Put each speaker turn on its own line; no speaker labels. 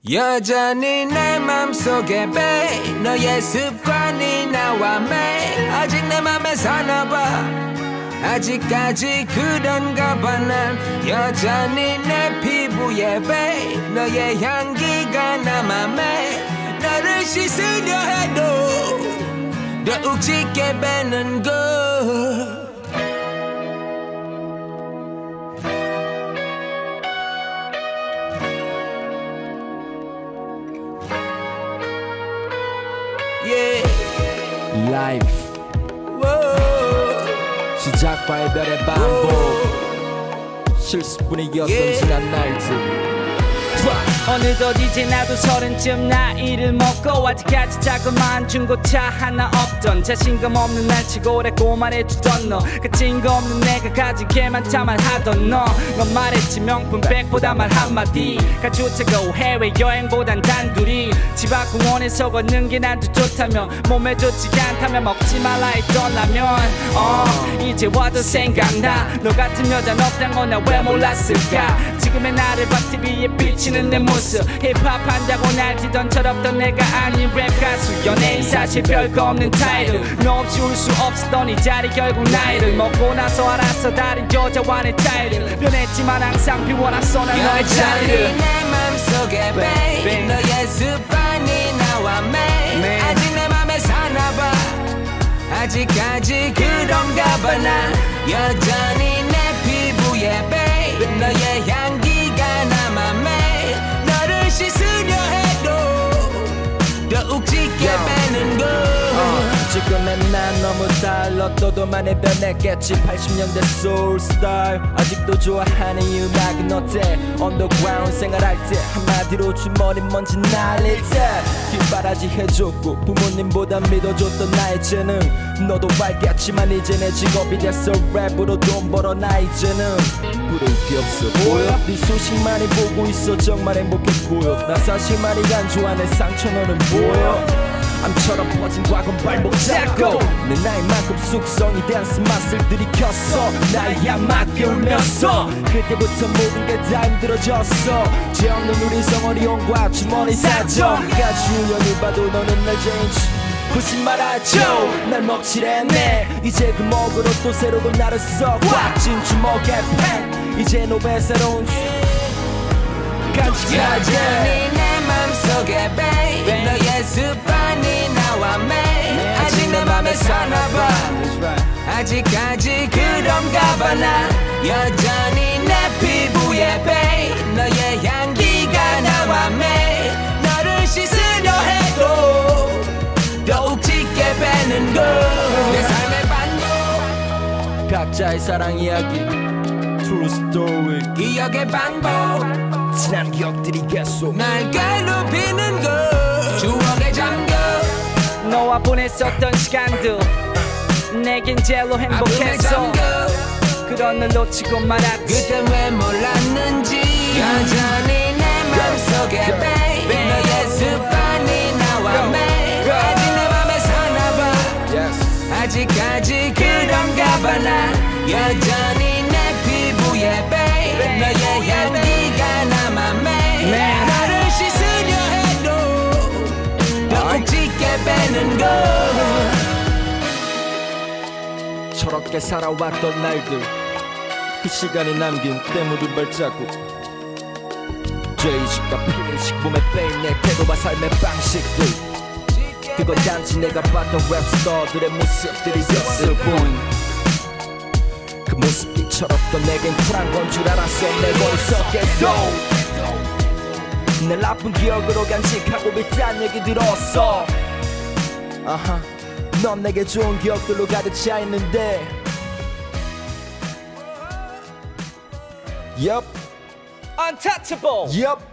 여전히 내 맘속에 babe 너의 습관이 나와 매일 아직 내 맘에 사나봐 아직까지 그런가 봐 난 여전히 내 피부에 babe 너의 향기가 남아 매일 너를 씻으려 해도 더욱 짙게 배는 걸
라이프 시작과 별의 반복 실수뿐이었던 지난 날들
어느덧 이제 나도 30쯤 나이를 먹고 아직까지 자그마한 중고차 하나 없던 자신감 없는 날 치고 오래고 말해주던 너 가진 거 없는 내가 가진 게 많다만 하던 넌 말했지 명품백보다 말 한마디가 좋다고 해외여행보단 단둘이 집 앞 공원에서 걷는 게 난도 좋다면 몸에 좋지 않다면 먹지 말라 했던 라면 이제 와도 생각나 너 같은 여자는 없단 건 나 왜 몰랐을까 지금의 나를 봐 TV에 비치는 내 모습 힙합 한다고 날뛰던 철없던 내가 아닌 랩 가수 연예인 사실 별거 없는 타이틀 너 없이 울 수 없었던 이 자리 결국 나이를 먹고 나서 알았어 다른 여자와 내 타이틀 변했지만 항상 비워놨어 난 너의 자리를
내 맘속에 babe 너의 습관이 나와 매일 아직 내 맘에 사나봐 아직까지 그런가 봐 난 여전히 내 피부에 babe 너의 향기가 남아 매일 너를 씻으려 해도 더욱 짙게 배는 걸
지금의 난 너무 달라 또도 많이 변했겠지 80년대 소울 스타일 아직도 좋아하는 이 음악은 어때 언더그라운드 생활할 때 한마디로 주머니 먼지 날릴 때 뒷바라지 해줬고 부모님보다 믿어줬던 나의 재능 너도 알겠지만 이제 내 직업이 됐어 랩으로 돈 벌어 나 이제는 부러울 게 없어 보여 네 소식 많이 보고 있어 정말 행복해 보여 나 사실 많이 간주한 내 상처 너는 보여 암처럼 퍼진 과거는 발목 잡고 내 나이만큼 숙성이 된 스맛을 들이켰어 나의 약맞게 울면서 그때부터 모든 게 다 힘들어졌어 죄 없는 우리 성어리온과 주머니 사정까지 우연히 봐도 너는 날 죄인지 보지 말아줘 날 먹칠했네 이제 그 먹으로 또 새로운 나를 써 꽉진 주먹에 팬 이제 너의 새로운 간직하지
여전히 내 맘속에 babe 너의 습관이 나와 매일 아직 내 맘에 사나봐 아직까지 그런가 봐 나 여전히 내 피부에 babe 너의 향기가 남아 매일 너를 씻으려 해도 더욱 짙게 배는 걸 내 삶의 반복
각자의 사랑 이야기 True story
기억의 반복
지난 기억들이 계속
날 괴롭히는 걸 추억에 잠겨
너와 보냈었던 시간들 내겐 제일로 행복했어 그런 널 놓치고 말았지
그땐 왜 몰랐는지 여전히 내 맘속에 babe 너의 습관이 나와 매일 아직 내 맘에 사나봐 아직까지 그런가 봐 나 여전히 내 피부에 babe 너의 향기가 남아 매일 너를 씻으려 해도 더욱 짙게 배는 걸
저렇게 살아왔던 날들 그 시간이 남긴 때 묻은 발자국 죄의식과 피의식 몸에 빼인 내 태도와 삶의 방식들 그건 단지 내가 봤던 랩스타들의 모습들이었을 뿐 그 모습이 철없던 내겐 쿨한 건 줄 알았어 내 머릿속에도 내 나쁜 기억으로 간직하고 있다는 얘기 들었어 넌 내게 좋은 기억들로 가득 차 있는데 Yup
Untouchable
Yup